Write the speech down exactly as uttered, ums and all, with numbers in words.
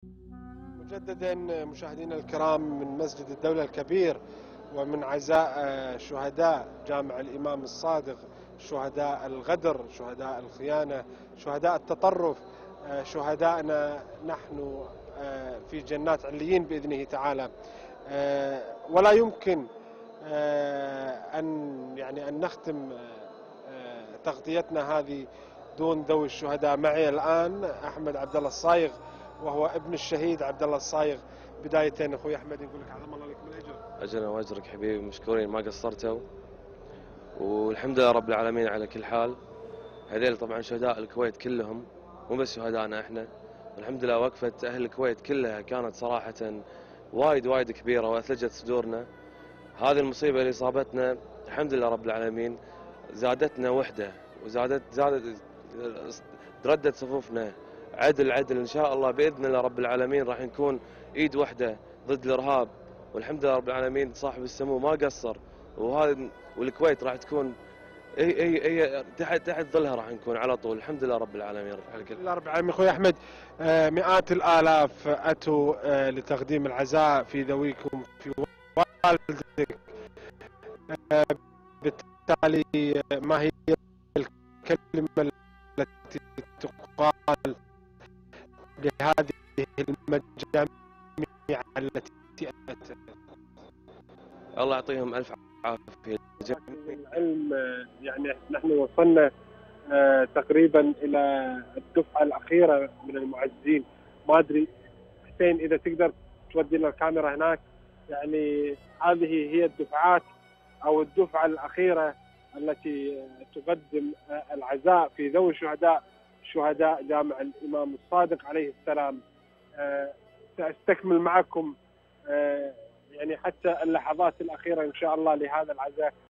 مجددا مشاهدينا الكرام من مسجد الدولة الكبير ومن عزاء شهداء جامع الإمام الصادق، شهداء الغدر، شهداء الخيانة، شهداء التطرف، شهدائنا نحن في جنات عليين بإذنه تعالى. ولا يمكن أن يعني أن نختم تغطيتنا هذه دون ذوي الشهداء. معي الآن أحمد عبد الله الصايغ وهو ابن الشهيد عبد الله الصايغ. بداية أخوي أحمد نقول لك عظم الله لكم الأجر. أجرنا وأجرك حبيبي، مشكورين ما قصرتوا، والحمد لله رب العالمين على كل حال. هذيل طبعا شهداء الكويت كلهم، مو بس شهدائنا احنا، والحمد لله وقفة أهل الكويت كلها كانت صراحة وايد وايد كبيرة وأثلجت صدورنا. هذه المصيبة اللي صابتنا الحمد لله رب العالمين زادتنا وحدة، وزادت زادت تردت صفوفنا عدل عدل إن شاء الله بإذن الله رب العالمين. راح نكون إيد واحدة ضد الإرهاب، والحمد لله رب العالمين صاحب السمو ما قصر، وهذا والكويت راح تكون اي اي اي تحت تحت ظلها راح نكون على طول. الحمد لله رب العالمين. الحمد لله رب العالمين. اخوي احمد، مئات الالاف اتوا لتقديم العزاء في ذويكم في والدك، بالتالي ما هي الكلمة التي تقال لهذه المجاميع التي أتت؟ الله يعطيهم ألف عافية. العلم يعني نحن وصلنا تقريبا إلى الدفعة الأخيرة من المعزين. ما أدري حسين إذا تقدر تودي لنا الكاميرا هناك، يعني هذه هي الدفعات أو الدفعة الأخيرة التي تقدم العزاء في ذوي الشهداء، شهداء جامع الإمام الصادق عليه السلام. سأستكمل معكم يعني حتى اللحظات الأخيرة إن شاء الله لهذا العزاء.